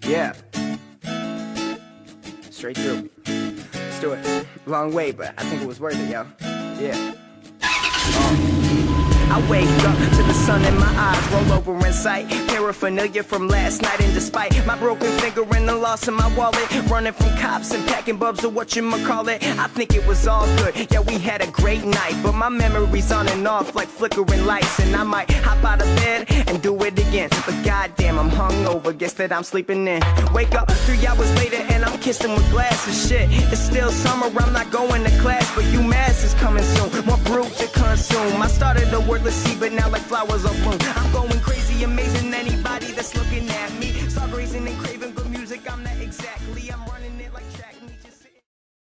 Yeah. Straight through. Let's do it. Long way, but I think it was worth it, yo. Yeah. I wake up to the sun in my eyes, roll over in sight. Paraphernalia from last night, and despite my broken finger and the loss of my wallet, running from cops and packing bubs or whatchamacallit, I think it was all good. Yeah, we had a great night, but my memory's on and off like flickering lights, and I might hop out of bed and do it again. But goddamn, I'm hungover, guess that I'm sleeping in. Wake up 3 hours later and I'm kissing with glasses. Shit, it's still summer, I'm not going to class, but UMass is coming soon. More brew to consume. I started a wordless seed, but now like flowers are bloom. I'm going crazy, amazing anybody that's looking at me. Start grazing and craving good music, I'm not exactly. I'm running it like track meet, just sitting.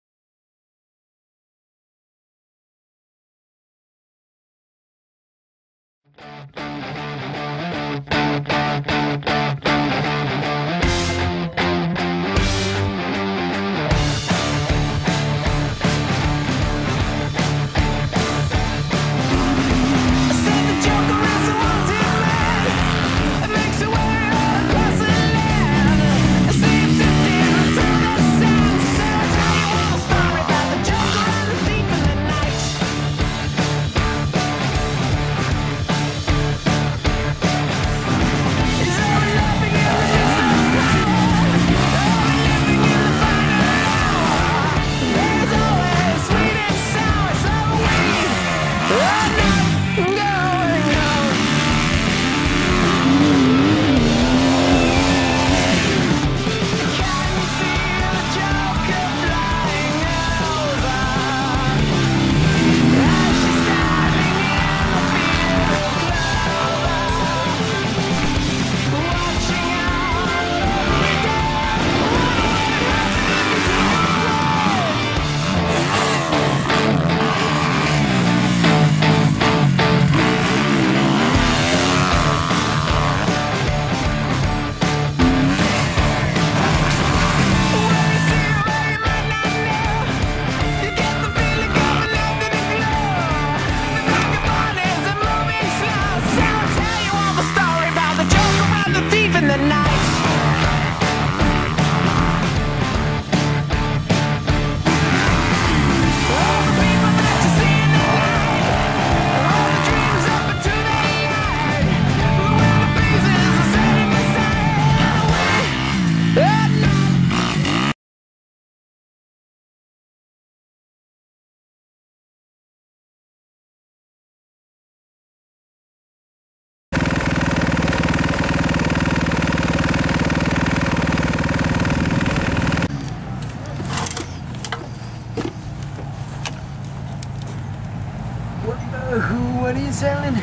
What are you selling?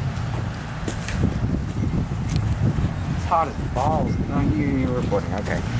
It's hot as balls. No, you're reporting, okay.